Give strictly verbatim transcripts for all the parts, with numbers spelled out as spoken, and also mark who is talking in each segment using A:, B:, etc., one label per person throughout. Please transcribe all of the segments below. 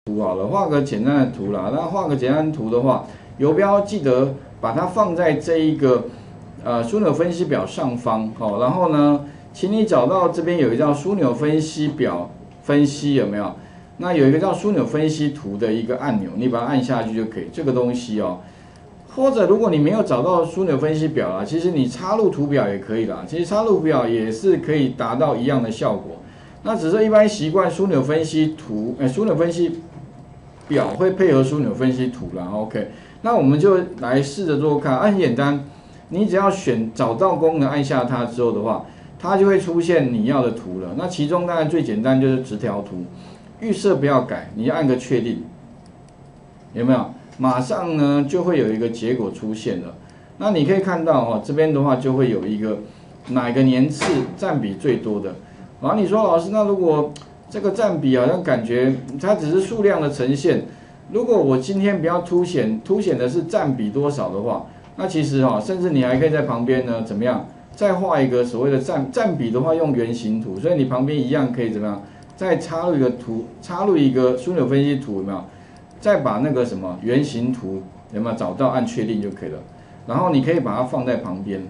A: 图好了，画个简单的图啦。那画个简单的图的话，游标记得把它放在这一个呃枢纽分析表上方，好、哦，然后呢，请你找到这边有一个叫枢纽分析表分析有没有？那有一个叫枢纽分析图的一个按钮，你把它按下去就可以。这个东西哦，或者如果你没有找到枢纽分析表啦，其实你插入图表也可以啦。其实插入图表也是可以达到一样的效果。那只是一般习惯枢纽分析图，哎，枢纽分析表会配合枢纽分析图啦 ，OK。那我们就来试着做看，很简单，你只要选找到功能，按下它之后的话，它就会出现你要的图了。那其中当然最简单就是直条图，预设不要改，你按个确定，有没有？马上呢就会有一个结果出现了。那你可以看到哈、哦，这边的话就会有一个哪个年次占比最多的。然后你说老师，那如果这个占比好像感觉它只是数量的呈现，如果我今天不要凸显凸显的是占比多少的话，那其实哈、哦，甚至你还可以在旁边呢怎么样，再画一个所谓的占占比的话，用圆形图，所以你旁边一样可以怎么样，再插入一个图，插入一个枢纽分析图有没有？再把那个什么圆形图有没有找到，按确定就可以了。然后你可以把它放在旁边。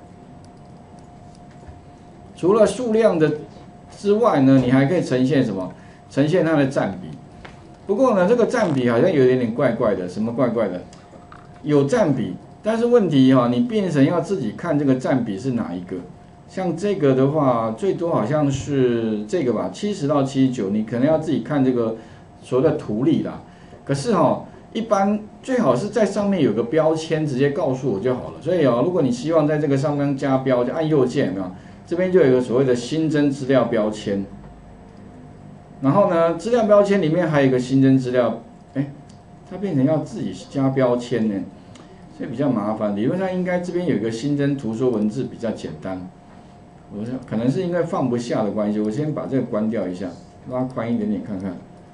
A: 除了数量的之外呢，你还可以呈现什么？呈现它的占比。不过呢，这个占比好像有一点点怪怪的，什么怪怪的？有占比，但是问题哈、哦，你变成要自己看这个占比是哪一个。像这个的话，最多好像是这个吧，七十到七十九，你可能要自己看这个所谓的图例啦。可是哈、哦，一般最好是在上面有个标签，直接告诉我就好了。所以哦，如果你希望在这个上面加标，就按右键，有没有？这边就有一个所谓的新增资料标签，然后呢，资料标签里面还有一个新增资料，哎，它变成要自己加标签呢，所以比较麻烦。理论上应该这边有一个新增图说文字比较简单，我想可能是因为放不下的关系，我先把这个关掉一下，拉宽一点点看看。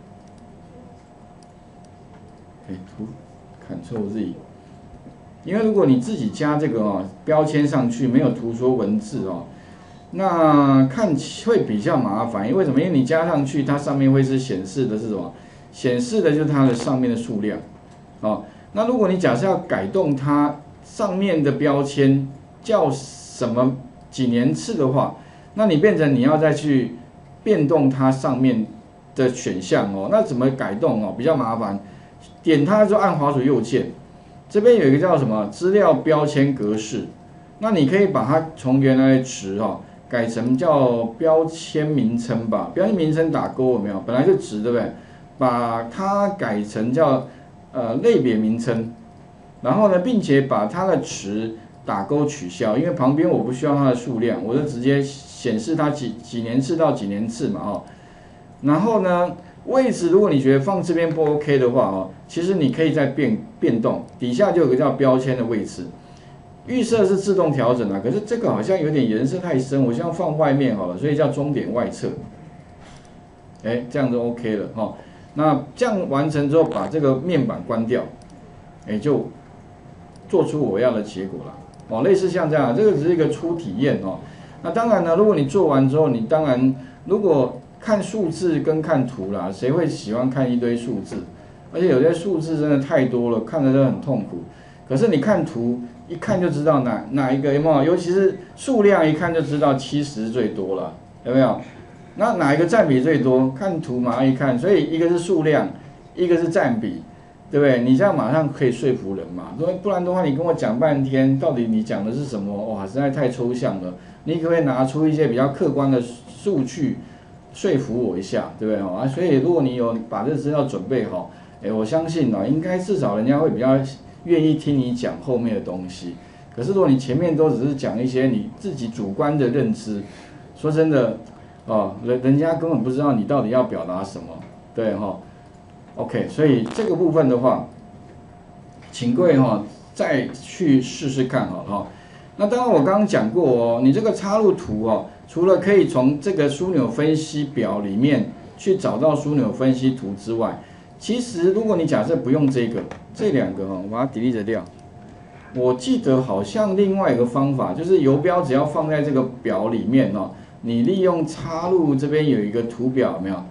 A: 哎，图 Ctrl Z， 因为如果你自己加这个哦标签上去，没有图说文字哦。那看会比较麻烦，因为什么？因为你加上去，它上面会是显示的是什么？显示的就是它的上面的数量，哦。那如果你假设要改动它上面的标签叫什么几年次的话，那你变成你要再去变动它上面的选项哦。那怎么改动哦？比较麻烦，点它之后按滑鼠右键，这边有一个叫什么资料标签格式，那你可以把它从原来的值哈、哦。改成叫标签名称吧，标签名称打勾有没有？本来就值对不对？把它改成叫呃类别名称，然后呢，并且把它的值打勾取消，因为旁边我不需要它的数量，我就直接显示它几几年次到几年次嘛哦。然后呢，位置如果你觉得放这边不 OK 的话哦，其实你可以再变变动，底下就有个叫标签的位置。预设是自动调整啊，可是这个好像有点颜色太深，我先放外面好了，所以叫中点外侧。哎，这样就 OK 了哈、哦。那这样完成之后，把这个面板关掉，哎，就做出我要的结果了。哦，类似像这样，这个只是一个初体验哦。那当然呢，如果你做完之后，你当然如果看数字跟看图啦，谁会喜欢看一堆数字？而且有些数字真的太多了，看着都很痛苦。可是你看图。一看就知道哪哪一个有没有，尤其是数量一看就知道七十最多了，有没有？那哪一个占比最多？看图马上一看，所以一个是数量，一个是占比，对不对？你这样马上可以说服人嘛？不然的话，你跟我讲半天，到底你讲的是什么？哇，实在太抽象了。你可不可以拿出一些比较客观的数据说服我一下，对不对？啊，所以如果你有把这资料准备好，哎，我相信啊，应该至少人家会比较愿意听你讲后面的东西。可是如果你前面都只是讲一些你自己主观的认知，说真的，哦，人人家根本不知道你到底要表达什么，对哈、哦、？OK， 所以这个部分的话，请各位哈、哦、再去试试看好了哈。那当然我刚刚讲过哦，你这个插入图哦，除了可以从这个枢纽分析表里面去找到枢纽分析图之外，其实如果你假设不用这个。这两个哈，我把它 delete 掉。我记得好像另外一个方法，就是游标只要放在这个表里面哦，你利用插入这边有一个图表，有没有？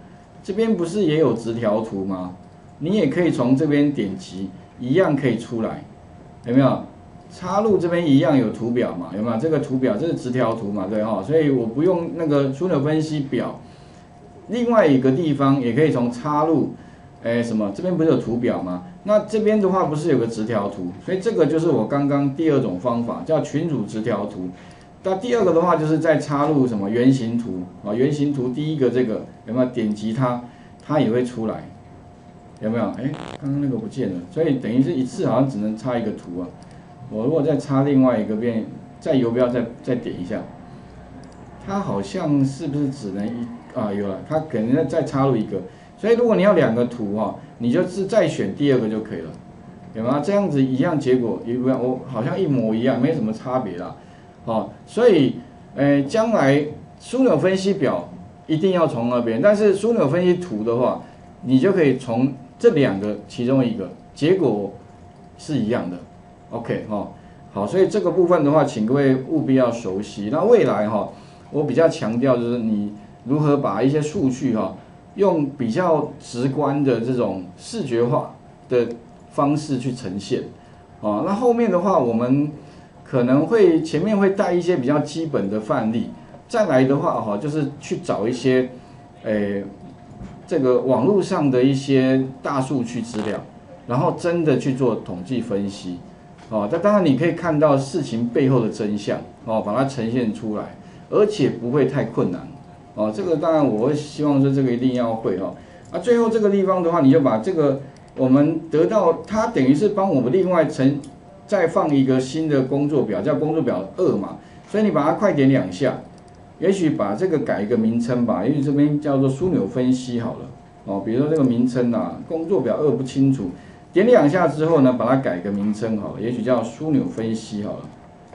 A: 这边不是也有直条图吗？你也可以从这边点击，一样可以出来，有没有？插入这边一样有图表嘛？有没有？这个图表这是直条图嘛？对哈，所以我不用那个枢纽分析表。另外一个地方也可以从插入，哎什么？这边不是有图表吗？那这边的话不是有个直条图？所以这个就是我刚刚第二种方法，叫群组直条图。那第二个的话就是再插入什么原型图啊？原型图第一个这个有没有？点击它，它也会出来，有没有？哎，刚刚那个不见了，所以等于是一次好像只能插一个图啊。我如果再插另外一个边，再游标再再点一下，它好像是不是只能一啊？有了，它可能再再插入一个。所以如果你要两个图哈，你就是再选第二个就可以了，有没有？这样子一样结果一样，我好像一模一样，没什么差别啦。哦，所以呃，将来枢纽分析表一定要从那边，但是枢纽分析图的话，你就可以从这两个其中一个，结果是一样的。OK 哈、哦，好，所以这个部分的话，请各位务必要熟悉。那未来哈、哦，我比较强调就是你如何把一些数据哈、哦，用比较直观的这种视觉化的方式去呈现。啊、哦，那后面的话我们可能会前面会带一些比较基本的范例，再来的话哈，就是去找一些，诶，这个网络上的一些大数据资料，然后真的去做统计分析。哦，那当然你可以看到事情背后的真相，哦，把它呈现出来，而且不会太困难，哦，这个当然我会希望说这个一定要会哈，啊，最后这个地方的话，你就把这个我们得到，它等于是帮我们另外成再放一个新的工作表，叫工作表二嘛，所以你把它快点两下，也许把这个改一个名称吧，也许这边叫做枢纽分析好了，哦，比如说这个名称啊，工作表二不清楚。点两下之后呢，把它改个名称好了，也许叫枢纽分析好了。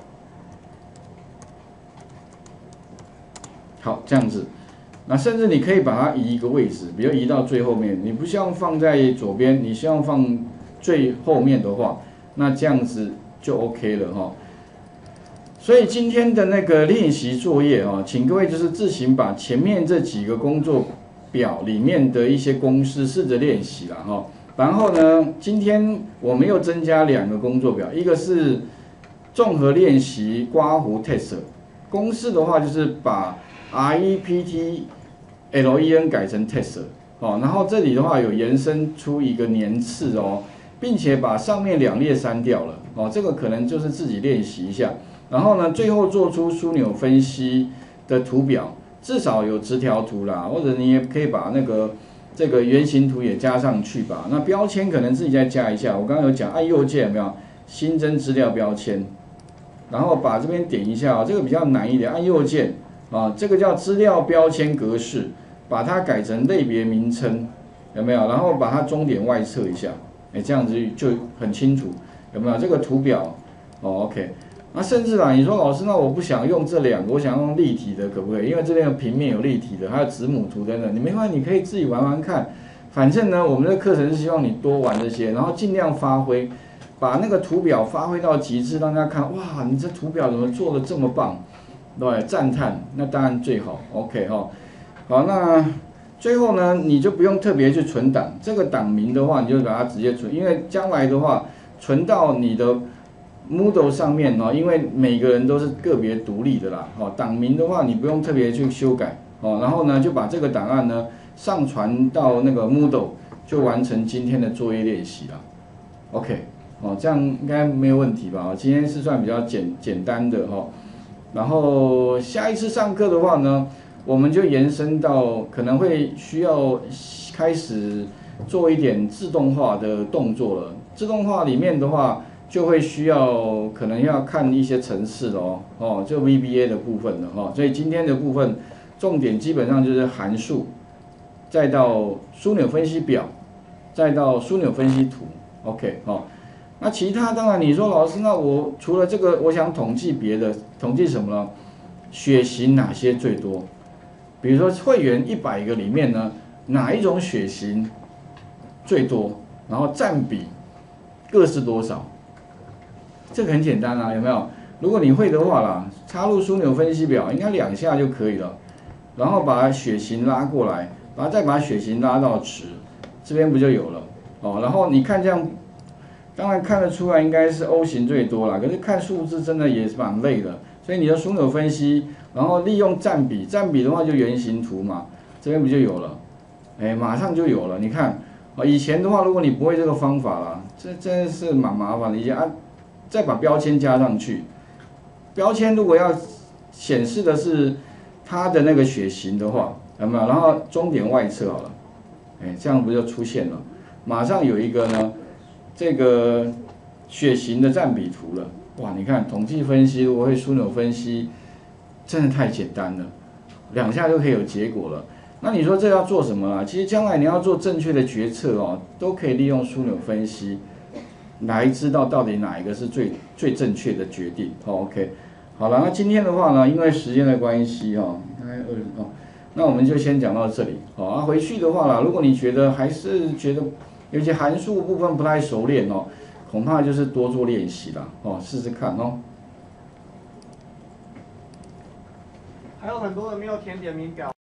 A: 好，这样子，那甚至你可以把它移一个位置，比如移到最后面，你不希望放在左边，你希望放最后面的话，那这样子就 OK 了哈。所以今天的那个练习作业啊，请各位就是自行把前面这几个工作表里面的一些公式试着练习啦哈。然后呢，今天我们又增加两个工作表，一个是综合练习刮胡 test 公式的话，就是把 R E P T L E N 改成 test 哦，然后这里的话有延伸出一个年次哦，并且把上面两列删掉了哦，这个可能就是自己练习一下。然后呢，最后做出枢纽分析的图表，至少有直条图啦，或者你也可以把那个。这个原型图也加上去吧。那标签可能自己再加一下。我刚刚有讲，按右键有没有新增资料标签？然后把这边点一下啊，这个比较难一点，按右键啊，这个叫资料标签格式，把它改成类别名称，有没有？然后把它中点外侧一下，哎，这样子就很清楚，有没有？这个图表哦 ，OK。那甚至啊，你说老师，那我不想用这两个，我想用立体的，可不可以？因为这边有平面有立体的，还有子母图等等，你没关系，你可以自己玩玩看。反正呢，我们的课程是希望你多玩这些，然后尽量发挥，把那个图表发挥到极致，让大家看，哇，你这图表怎么做的这么棒？对，赞叹，那当然最好 ，OK 哈。好，那最后呢，你就不用特别去存档，这个档名的话，你就把它直接存，因为将来的话，存到你的。Moodle 上面哦，因为每个人都是个别独立的啦，哦，档名的话你不用特别去修改哦，然后呢就把这个档案呢上传到那个 Moodle， 就完成今天的作业练习了。OK， 哦，这样应该没有问题吧？今天是算比较简简单的哈，然后下一次上课的话呢，我们就延伸到可能会需要开始做一点自动化的动作了。自动化里面的话。就会需要可能要看一些程式咯，哦，就 V B A 的部分了哈，所以今天的部分重点基本上就是函数，再到枢纽分析表，再到枢纽分析图 ，OK 哦。那其他当然你说老师，那我除了这个，我想统计别的，统计什么呢？血型哪些最多？比如说会员一百个里面呢，哪一种血型最多？然后占比各是多少？这个很简单啊，有没有？如果你会的话啦，插入枢纽分析表，应该两下就可以了。然后把血型拉过来， 把它再把血型拉到值，这边不就有了哦？然后你看这样，当然看得出来应该是 O 型最多啦，可是看数字真的也是蛮累的，所以你的枢纽分析，然后利用占比，占比的话就圆形图嘛，这边不就有了？哎，马上就有了，你看。 啊，以前的话，如果你不会这个方法啦，这真的是蛮麻烦的一件啊。再把标签加上去，标签如果要显示的是它的那个血型的话，有没有？然后终点外侧好了，哎，这样不就出现了？马上有一个呢，这个血型的占比图了。哇，你看统计分析，如果会枢纽分析，真的太简单了，两下就可以有结果了。 那你说这要做什么啊？其实将来你要做正确的决策哦，都可以利用枢纽分析来知道到底哪一个是最最正确的决定。哦 OK， 好了，那今天的话呢，因为时间的关系哦，大概二十哦，那我们就先讲到这里。好、哦，啊，回去的话啦，如果你觉得还是觉得有些函数部分不太熟练哦，恐怕就是多做练习啦，哦，试试看哦。
B: 还有很多人没有填点名表。